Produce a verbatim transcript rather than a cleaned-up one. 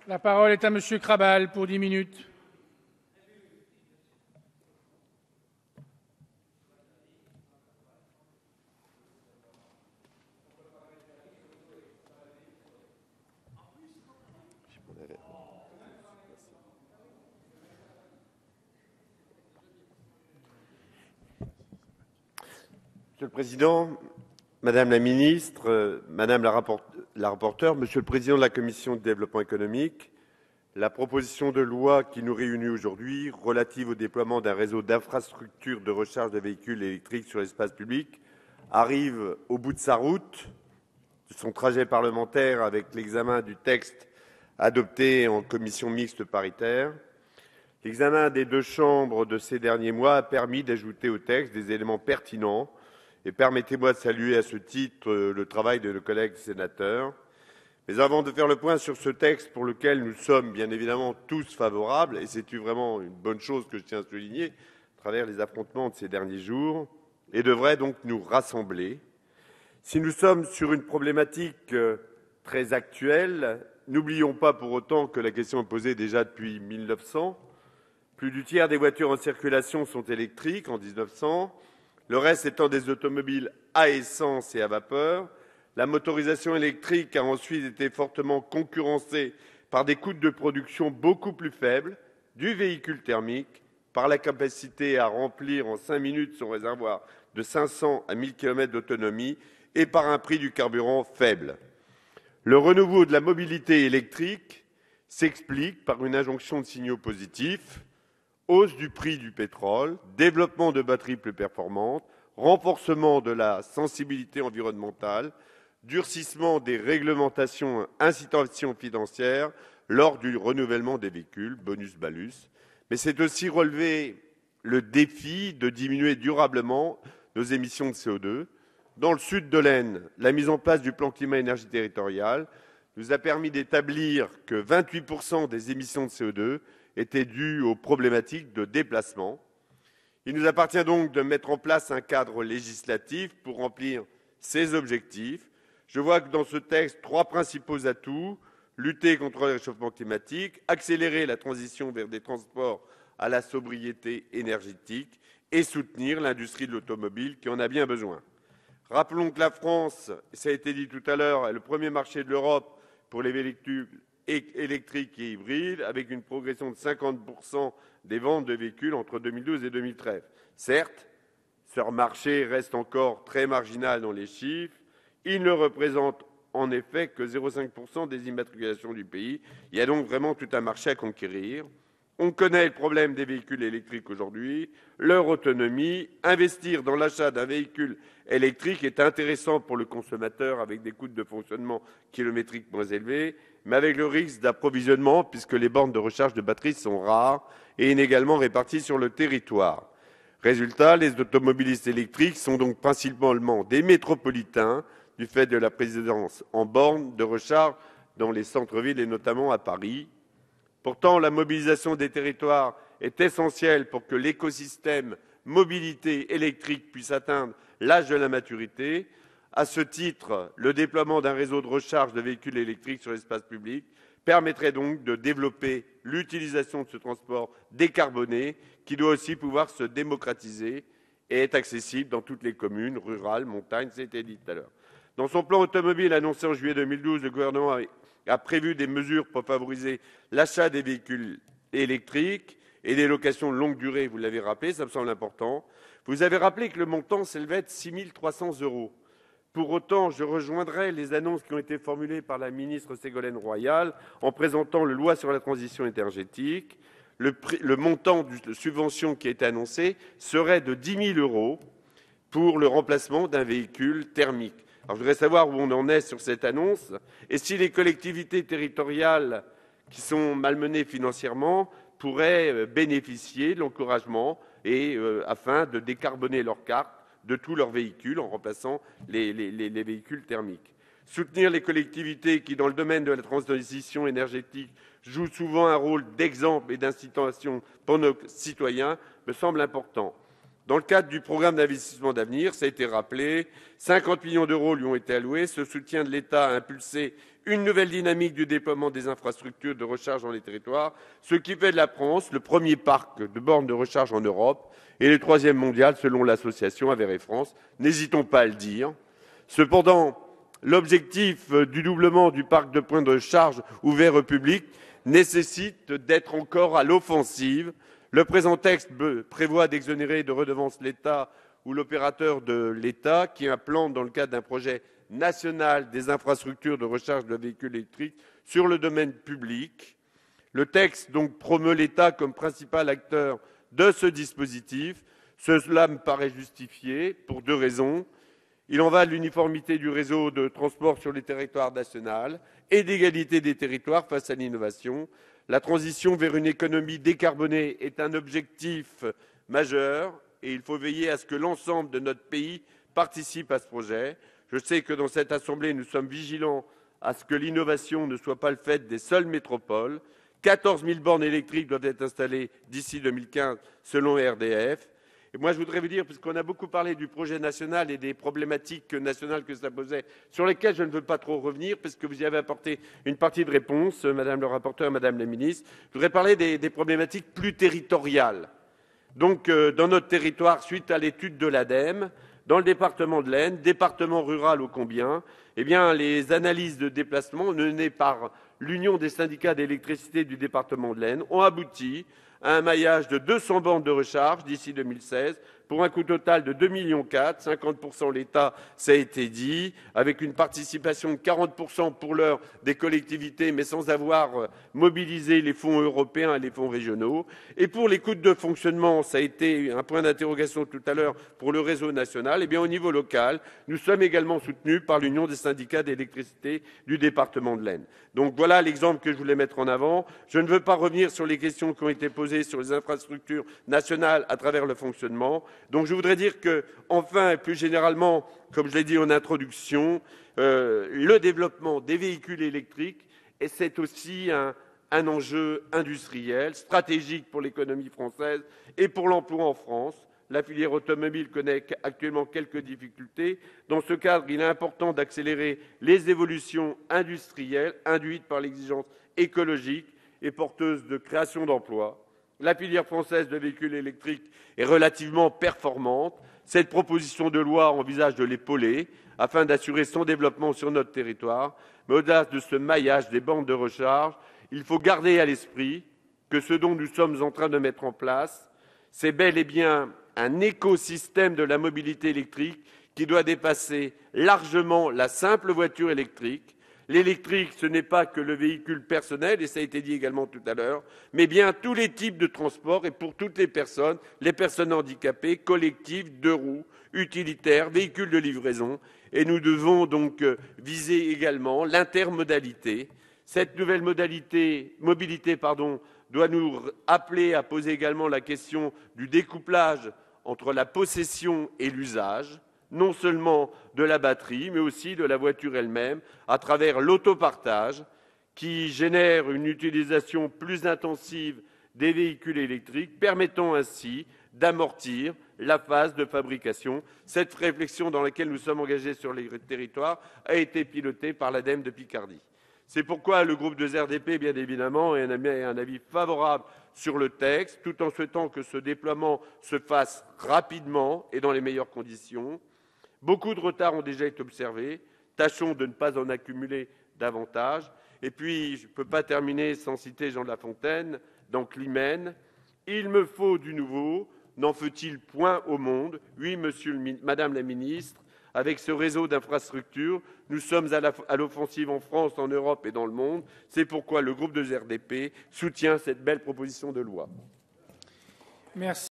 La parole est à Monsieur Krabal pour dix minutes. Monsieur le Président, Madame la Ministre, Madame la, rapport la rapporteure, Monsieur le Président de la Commission du développement économique, la proposition de loi qui nous réunit aujourd'hui, relative au déploiement d'un réseau d'infrastructures de recharge de véhicules électriques sur l'espace public, arrive au bout de sa route, de son trajet parlementaire avec l'examen du texte adopté en commission mixte paritaire. L'examen des deux chambres de ces derniers mois a permis d'ajouter au texte des éléments pertinents. Et permettez-moi de saluer à ce titre le travail de nos collègues sénateurs. Mais avant de faire le point sur ce texte pour lequel nous sommes bien évidemment tous favorables, et c'est vraiment une bonne chose que je tiens à souligner à travers les affrontements de ces derniers jours, et devrait donc nous rassembler. Si nous sommes sur une problématique très actuelle, n'oublions pas pour autant que la question est posée déjà depuis mille neuf cents. Plus du tiers des voitures en circulation sont électriques en mille neuf cents. Le reste étant des automobiles à essence et à vapeur. La motorisation électrique a ensuite été fortement concurrencée par des coûts de production beaucoup plus faibles du véhicule thermique, par la capacité à remplir en cinq minutes son réservoir de cinq cents à mille kilomètres d'autonomie et par un prix du carburant faible. Le renouveau de la mobilité électrique s'explique par une injonction de signaux positifs: hausse du prix du pétrole, développement de batteries plus performantes, renforcement de la sensibilité environnementale, durcissement des réglementations, incitations financières lors du renouvellement des véhicules, bonus-balus. Mais c'est aussi relever le défi de diminuer durablement nos émissions de C O deux. Dans le sud de l'Aisne, la mise en place du plan climat-énergie territorial nous a permis d'établir que vingt-huit pour cent des émissions de C O deux étaient dues aux problématiques de déplacement. Il nous appartient donc de mettre en place un cadre législatif pour remplir ces objectifs. Je vois que dans ce texte, trois principaux atouts: lutter contre le réchauffement climatique, accélérer la transition vers des transports à la sobriété énergétique et soutenir l'industrie de l'automobile qui en a bien besoin. Rappelons que la France, ça a été dit tout à l'heure, est le premier marché de l'Europe pour les véhicules électriques et hybrides, avec une progression de cinquante pour cent des ventes de véhicules entre deux mille douze et deux mille treize. Certes, ce marché reste encore très marginal dans les chiffres. Il ne représente en effet que zéro virgule cinq pour cent des immatriculations du pays. Il y a donc vraiment tout un marché à conquérir. On connaît le problème des véhicules électriques aujourd'hui, leur autonomie. Investir dans l'achat d'un véhicule électrique est intéressant pour le consommateur avec des coûts de fonctionnement kilométriques moins élevés, mais avec le risque d'approvisionnement puisque les bornes de recharge de batterie sont rares et inégalement réparties sur le territoire. Résultat, les automobilistes électriques sont donc principalement des métropolitains du fait de la présence en bornes de recharge dans les centres-villes et notamment à Paris. Pourtant, la mobilisation des territoires est essentielle pour que l'écosystème mobilité électrique puisse atteindre l'âge de la maturité. À ce titre, le déploiement d'un réseau de recharge de véhicules électriques sur l'espace public permettrait donc de développer l'utilisation de ce transport décarboné qui doit aussi pouvoir se démocratiser et être accessible dans toutes les communes, rurales, montagnes, c'était dit tout à l'heure. Dans son plan automobile annoncé en juillet deux mille douze, le gouvernement a prévu des mesures pour favoriser l'achat des véhicules électriques et des locations de longue durée, vous l'avez rappelé, ça me semble important. Vous avez rappelé que le montant s'élevait de six mille trois cents euros. Pour autant, je rejoindrai les annonces qui ont été formulées par la ministre Ségolène Royal en présentant le loi sur la transition énergétique. Le, prix, le montant de subvention qui a été annoncé serait de dix mille euros pour le remplacement d'un véhicule thermique. Alors, je voudrais savoir où on en est sur cette annonce et si les collectivités territoriales qui sont malmenées financièrement pourraient bénéficier de l'encouragement et euh, afin de décarboner leur carte de tous leurs véhicules en remplaçant les, les, les, les véhicules thermiques. Soutenir les collectivités qui, dans le domaine de la transition énergétique, jouent souvent un rôle d'exemple et d'incitation pour nos citoyens me semble important. Dans le cadre du programme d'investissement d'avenir, ça a été rappelé, cinquante millions d'euros lui ont été alloués. Ce soutien de l'État a impulsé une nouvelle dynamique du déploiement des infrastructures de recharge dans les territoires, ce qui fait de la France le premier parc de bornes de recharge en Europe et le troisième mondial selon l'association Avéré France. N'hésitons pas à le dire. Cependant, l'objectif du doublement du parc de points de recharge ouverts au public nécessite d'être encore à l'offensive. Le présent texte prévoit d'exonérer de redevance l'État ou l'opérateur de l'État qui implante dans le cadre d'un projet national des infrastructures de recharge de véhicules électriques sur le domaine public. Le texte donc promeut l'État comme principal acteur de ce dispositif. Cela me paraît justifié pour deux raisons. Il en va de l'uniformité du réseau de transport sur le territoire national et d'égalité des territoires face à l'innovation. La transition vers une économie décarbonée est un objectif majeur et il faut veiller à ce que l'ensemble de notre pays participe à ce projet. Je sais que dans cette Assemblée, nous sommes vigilants à ce que l'innovation ne soit pas le fait des seules métropoles. quatorze mille bornes électriques doivent être installées d'ici deux mille quinze selon R D F. Et moi, je voudrais vous dire, puisqu'on a beaucoup parlé du projet national et des problématiques nationales que ça posait, sur lesquelles je ne veux pas trop revenir, parce que vous y avez apporté une partie de réponse, Madame le rapporteur, Madame la ministre. Je voudrais parler des, des problématiques plus territoriales. Donc, euh, dans notre territoire, suite à l'étude de l'ADEME, dans le département de l'Aisne, département rural ô combien, eh bien, les analyses de déplacement menées par l'Union des syndicats d'électricité du département de l'Aisne ont abouti à un maillage de deux cents bornes de recharge d'ici deux mille seize, pour un coût total de deux virgule quatre millions, cinquante pour cent l'État, ça a été dit, avec une participation de quarante pour cent pour l'heure des collectivités, mais sans avoir mobilisé les fonds européens et les fonds régionaux. Et pour les coûts de fonctionnement, ça a été un point d'interrogation tout à l'heure pour le réseau national, eh bien, au niveau local, nous sommes également soutenus par l'Union des syndicats d'électricité du département de l'Aisne. Donc voilà l'exemple que je voulais mettre en avant. Je ne veux pas revenir sur les questions qui ont été posées sur les infrastructures nationales à travers le fonctionnement. Donc je voudrais dire que, enfin, et plus généralement, comme je l'ai dit en introduction, euh, le développement des véhicules électriques, et c'est aussi un, un enjeu industriel, stratégique pour l'économie française et pour l'emploi en France. La filière automobile connaît actuellement quelques difficultés. Dans ce cadre, il est important d'accélérer les évolutions industrielles induites par l'exigence écologique et porteuse de création d'emplois. La filière française de véhicules électriques est relativement performante. Cette proposition de loi envisage de l'épauler afin d'assurer son développement sur notre territoire. Mais au-delà de ce maillage des bornes de recharge, il faut garder à l'esprit que ce dont nous sommes en train de mettre en place, c'est bel et bien un écosystème de la mobilité électrique qui doit dépasser largement la simple voiture électrique. L'électrique, ce n'est pas que le véhicule personnel, et ça a été dit également tout à l'heure, mais bien tous les types de transports et pour toutes les personnes, les personnes handicapées, collectives, deux roues, utilitaires, véhicules de livraison. Et nous devons donc viser également l'intermodalité. Cette nouvelle modalité, mobilité pardon, doit nous appeler à poser également la question du découplage entre la possession et l'usage, non seulement de la batterie, mais aussi de la voiture elle-même, à travers l'autopartage, qui génère une utilisation plus intensive des véhicules électriques, permettant ainsi d'amortir la phase de fabrication. Cette réflexion dans laquelle nous sommes engagés sur les territoires a été pilotée par l'ADEME de Picardie. C'est pourquoi le groupe de R D P, bien évidemment, a un avis favorable sur le texte, tout en souhaitant que ce déploiement se fasse rapidement et dans les meilleures conditions. Beaucoup de retards ont déjà été observés. Tâchons de ne pas en accumuler davantage. Et puis, je ne peux pas terminer sans citer Jean de La Fontaine dans Climène. Il me faut du nouveau. N'en faut-il point au monde? Oui, monsieur le, Madame la ministre, avec ce réseau d'infrastructures, nous sommes à l'offensive en France, en Europe et dans le monde. C'est pourquoi le groupe de R D P soutient cette belle proposition de loi. Merci.